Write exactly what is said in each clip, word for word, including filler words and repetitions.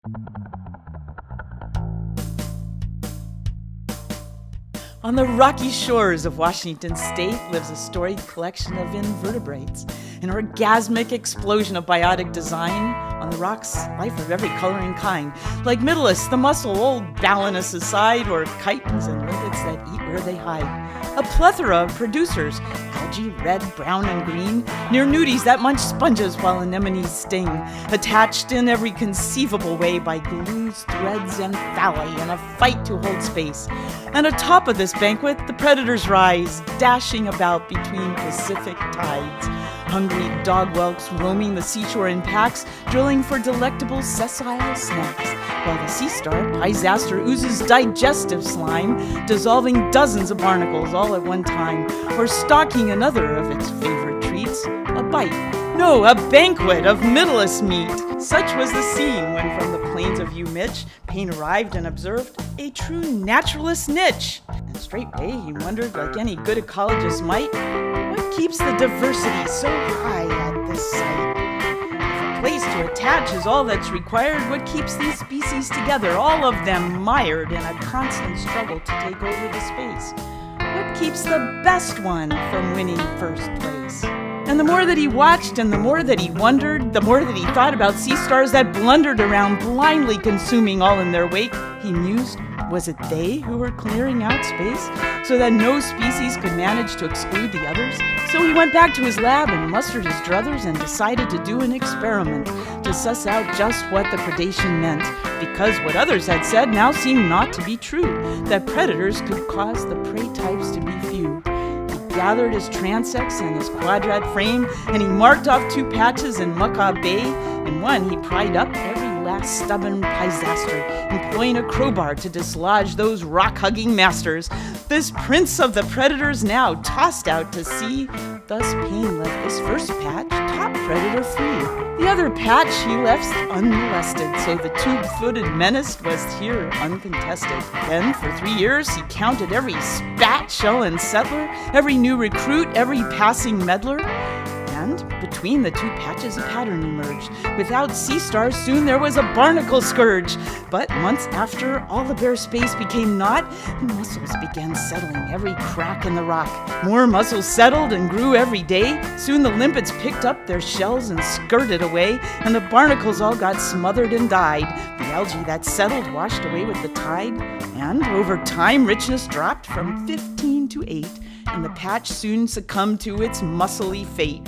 On the rocky shores of Washington State lives a storied collection of invertebrates, an orgasmic explosion of biotic design. On the rocks, life of every color and kind, like Mytilus, the mussel, old Balanus aside, or chitons and limpets that eat where they hide. A plethora of producers, algae, red, brown, and green, near nudies that munch sponges while anemones sting, attached in every conceivable way by glues, threads, and phalli in a fight to hold space. And atop of this banquet, the predators rise, dashing about between Pacific tides. Hungry dog whelps roaming the seashore in packs, drilling for delectable sessile snacks, while the sea star, Pisaster, oozes digestive slime, dissolving dozens of barnacles all at one time, or stalking another of its favorite treats, a bite. No, a banquet of Mytilus meat. Such was the scene when from the plains of Hugh Mitch, Paine arrived and observed a true naturalist niche. And straightway he wondered, like any good ecologist might, what keeps the diversity so high at this site? If a place to attach is all that's required, what keeps these species together, all of them mired in a constant struggle to take over the space? What keeps the best one from winning first place? And the more that he watched and the more that he wondered, the more that he thought about sea stars that blundered around, blindly consuming all in their wake, he mused, was it they who were clearing out space so that no species could manage to exclude the others? So he went back to his lab and mustered his druthers and decided to do an experiment to suss out just what the predation meant, because what others had said now seemed not to be true, that predators could cause the prey types to be few. Gathered his transects and his quadrat frame, and he marked off two patches in Macaw Bay. In one, he pried up every last stubborn Pisaster, employing a crowbar to dislodge those rock-hugging masters. This prince of the predators now tossed out to sea. Thus Paine left this first patch top predator free. The other patch he left unmolested, so the tube-footed menace was here uncontested. Then, for three years, he counted every spat, shell, and settler, every new recruit, every passing meddler. And between the two patches a pattern emerged. Without sea stars, soon there was a barnacle scourge. But months after all the bare space became naught, mussels began settling every crack in the rock. More mussels settled and grew every day. Soon the limpets picked up their shells and skirted away, and the barnacles all got smothered and died. The algae that settled washed away with the tide, and over time richness dropped from fifteen to eight, and the patch soon succumbed to its mussely fate.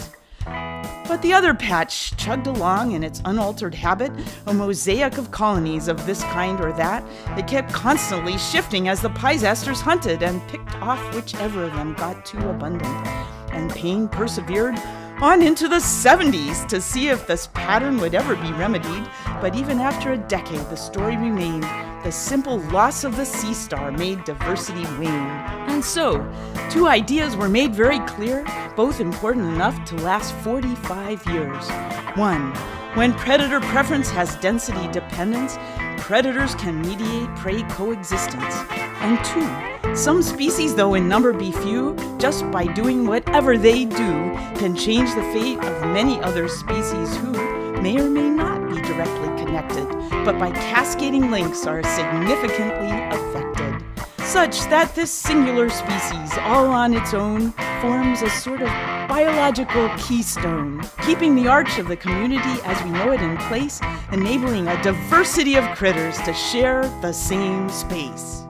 But the other patch chugged along in its unaltered habit, a mosaic of colonies of this kind or that. It kept constantly shifting as the Pisasters hunted and picked off whichever of them got too abundant. And Paine persevered on into the seventies to see if this pattern would ever be remedied. But even after a decade, the story remained. The simple loss of the sea star made diversity wane. And so, two ideas were made very clear, both important enough to last forty-five years. One, when predator preference has density dependence, predators can mediate prey coexistence. And two, some species, though in number be few, just by doing whatever they do, can change the fate of many other species who may or may not be directly connected, but by cascading links are significantly affected, such that this singular species, all on its own, forms a sort of biological keystone, keeping the arch of the community as we know it in place, enabling a diversity of critters to share the same space.